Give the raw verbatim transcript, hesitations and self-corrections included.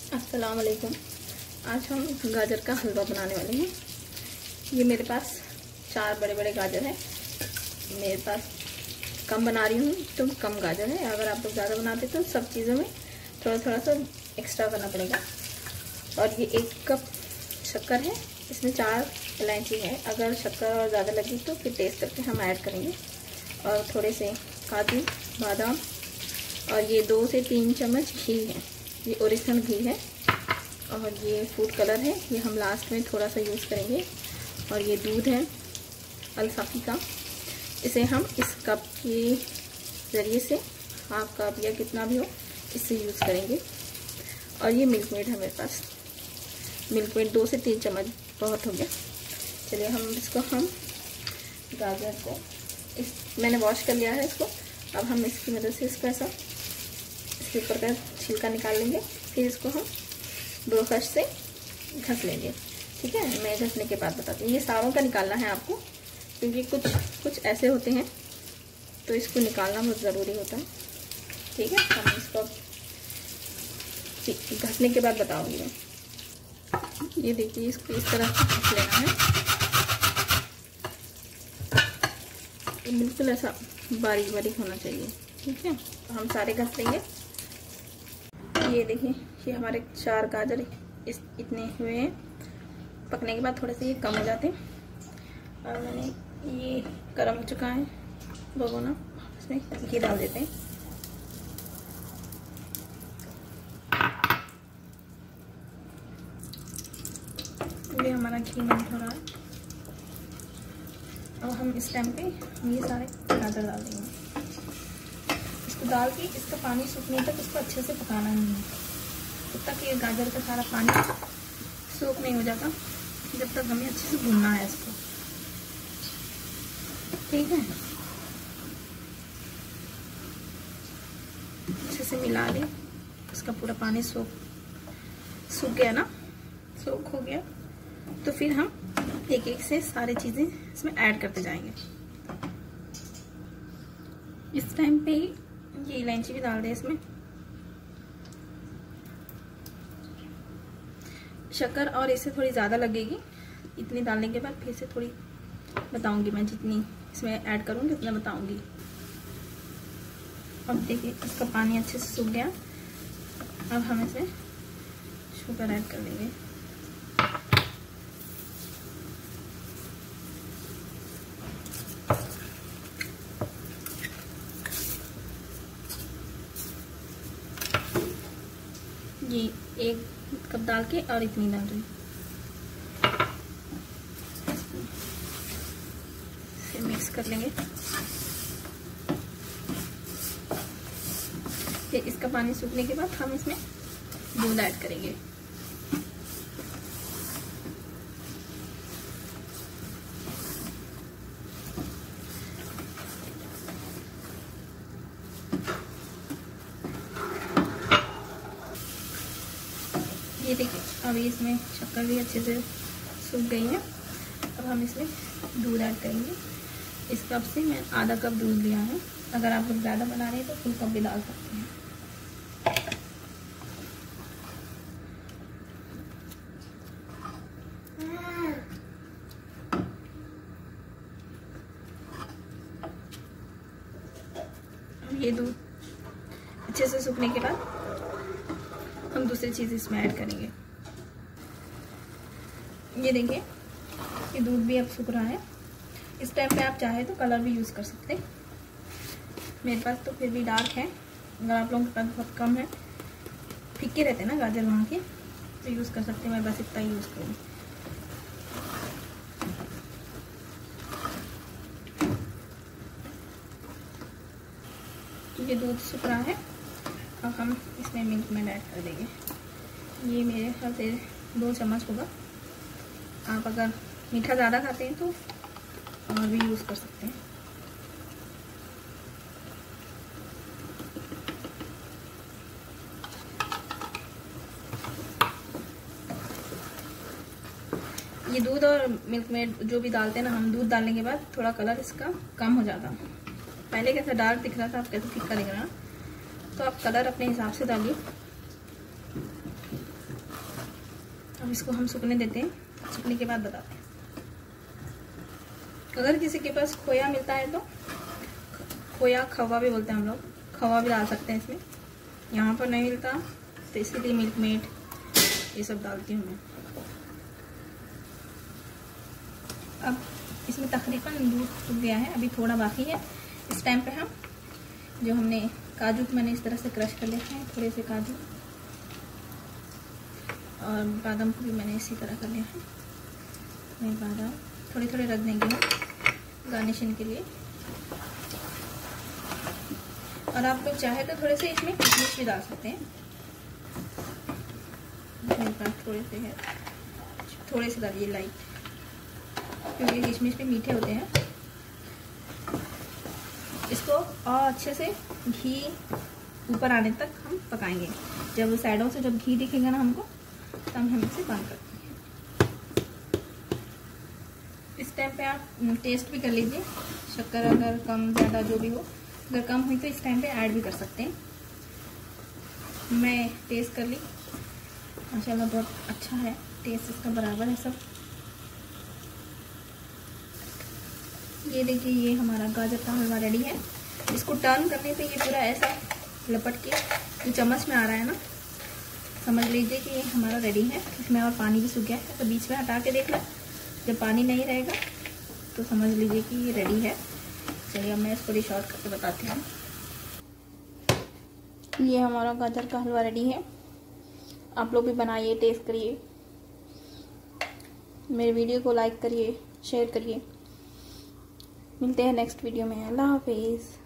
अस्सलाम वालेकुम। आज हम गाजर का हलवा बनाने वाले हैं। ये मेरे पास चार बड़े बड़े गाजर हैं। मेरे पास कम बना रही हूँ तो कम गाजर है। अगर आप लोग ज़्यादा बनाते तो सब चीज़ों में थोड़ा थोड़ा सा एक्स्ट्रा करना पड़ेगा। और ये एक कप शक्कर है, इसमें चार इलायची है। अगर शक्कर और ज़्यादा लगी तो फिर टेस्ट करके हम ऐड करेंगे। और थोड़े से काजू बादाम, और ये दो से तीन चम्मच घी है। ये ओरिजिनल घी है। और ये फूड कलर है, ये हम लास्ट में थोड़ा सा यूज़ करेंगे। और ये दूध है अल्साफी का, इसे हम इस कप के ज़रिए से हाफ कप या कितना भी हो इससे यूज़ करेंगे। और ये मिल्क मेड है मेरे पास। मिल्क मेड दो से तीन चम्मच बहुत हो गया। चलिए हम इसको हम गाजर को इस मैंने वॉश कर लिया है इसको। अब हम इसकी मदद से इसको ऐसा इसके ऊपर का छिलका निकाल लेंगे। फिर इसको हम ब्रश से घस लेंगे। ठीक है, मैं घसने के बाद बताती हूँ। ये सारों का निकालना है आपको, क्योंकि कुछ कुछ ऐसे होते हैं तो इसको निकालना बहुत ज़रूरी होता है। ठीक है, हम इसको घसने के बाद बताऊँगी मैं। ये देखिए, इसको इस तरह से घस लेना है। ये बिल्कुल ऐसा बारीक बारीक होना चाहिए। ठीक है, तो हम सारे घस लेंगे। ये देखिए, ये हमारे चार गाजर इस इतने हुए हैं। पकने के बाद थोड़े से ये कम हो जाते हैं। और मैंने ये गर्म हो चुका है भगोना, इसमें घी डाल देते हैं। ये हमारा घी मेल्ट हो रहा है। और हम इस टाइम पे हम ये सारे गाजर डाल देंगे। इसको डाल के इसका पानी सूखने तक इसको अच्छे से पकाना नहीं है। तब तक ये गाजर का सारा पानी सूख नहीं हो जाता, जब तक हमें अच्छे से भूनना है इसको। ठीक है, अच्छे से मिला लें। इसका पूरा पानी सूख सूख गया ना, सूख हो गया तो फिर हम एक एक से सारी चीजें इसमें ऐड करते जाएंगे। इस टाइम पे ये इलायची भी डाल दें इसमें। शक्कर और इससे थोड़ी ज़्यादा लगेगी। इतनी डालने के बाद फिर से थोड़ी बताऊंगी मैं, जितनी इसमें ऐड करूंगी उतना बताऊंगी। अब देखिए, इसका पानी अच्छे से सूख गया। अब हम इसे शुगर ऐड कर देंगे। ये एक कप डाल के और इतनी डाल रही, इसे मिक्स कर लेंगे। फिर इसका पानी सूखने के बाद हम इसमें दूध ऐड करेंगे। ये देखिए, अभी इसमें शक्कर भी अच्छे से सूख गई है। अब हम इसमें दूध ऐड करेंगे। इस कप से मैं आधा कप दूध लिया है। अगर आप लोग ज़्यादा बना रहे हैं तो फुल कप भी डाल सकते हैं। अब ये दूध अच्छे से सूखने के बाद हम दूसरी चीज़ इसमें ऐड करेंगे। ये देखिए, ये दूध भी अब सूख रहा है। इस टाइम पे आप चाहे तो कलर भी यूज़ कर सकते हैं। मेरे पास तो फिर भी डार्क है। अगर आप लोगों के पास बहुत कम है, फीके रहते हैं ना गाजर वहाँ के, तो यूज़ कर सकते हैं। मैं बस इतना ही यूज़ करूँगी। ये दूध सूख रहा है। अब हम इसमें मिल्क मेड ऐड कर देंगे। ये मेरे ख्याल से दो चम्मच होगा। आप अगर मीठा ज़्यादा खाते हैं तो और भी यूज़ कर सकते हैं। ये दूध और मिल्क मेड जो भी डालते हैं ना हम, दूध डालने के बाद थोड़ा कलर इसका कम हो जाता। पहले कैसा डार्क दिख रहा था, अब कैसा फीका दिख रहा। तो आप कलर अपने हिसाब से डालिए। अब इसको हम सूखने देते हैं, सूखने के बाद बताते हैं। अगर किसी के पास खोया मिलता है तो खोया खवा भी बोलते हैं हम लोग, खवा भी डाल सकते हैं इसमें। यहाँ पर नहीं मिलता तो इसीलिए मिल्क मेड ये सब डालती हूँ मैं। अब इसमें तकरीबन दूध सूख गया है, अभी थोड़ा बाकी है। इस टाइम पे हम जो हमने काजू मैंने इस तरह से क्रश कर लिया है, थोड़े से काजू और बादाम को भी मैंने इसी तरह कर लिया है। मैं बादाम थोड़े थोड़े रख देंगे हम गार्निशिंग के लिए। और आप लोग चाहे तो थोड़े से इसमें किशमिश भी डाल सकते हैं। मेरे पास थोड़े से है, थोड़े से डालिए लाइट, क्योंकि किशमिश भी मीठे होते हैं। इसको और अच्छे से घी ऊपर आने तक हम पकाएंगे। जब साइडों से जब घी दिखेगा ना हमको, तब हम इसे बंद करते हैं। इस टाइम पे आप टेस्ट भी कर लीजिए, शक्कर अगर कम ज़्यादा जो भी हो, अगर कम हुई तो इस टाइम पे ऐड भी कर सकते हैं। मैं टेस्ट कर ली, माशाल्लाह बहुत अच्छा है, टेस्ट इसका बराबर है सब। ये देखिए ये हमारा गाजर का हलवा रेडी है। इसको टर्न करने पे ये पूरा ऐसा लपट के जो चम्मच में आ रहा है ना, समझ लीजिए कि ये हमारा रेडी है। इसमें और पानी भी सूख गया है, तो बीच में हटा के देखना, जब पानी नहीं रहेगा तो समझ लीजिए कि ये रेडी है। चलिए अब मैं इसको डिश आउट करके बताती हूँ। ये हमारा गाजर का हलवा रेडी है। आप लोग भी बनाइए, टेस्ट करिए, मेरे वीडियो को लाइक करिए, शेयर करिए। मिलते हैं नेक्स्ट वीडियो में। अल्लाह हाफिज़।